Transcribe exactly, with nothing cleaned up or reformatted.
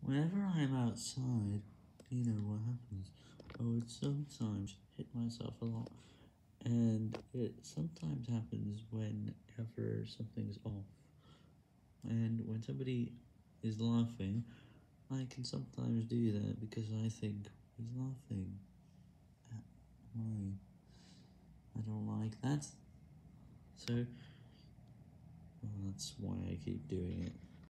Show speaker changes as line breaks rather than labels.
Whenever I'm outside, you know what happens. I would sometimes hit myself a lot, and it sometimes happens whenever something's off. And when somebody is laughing, I can sometimes do that because I think he's laughing at me. I don't like that. So, well, that's why I keep doing it.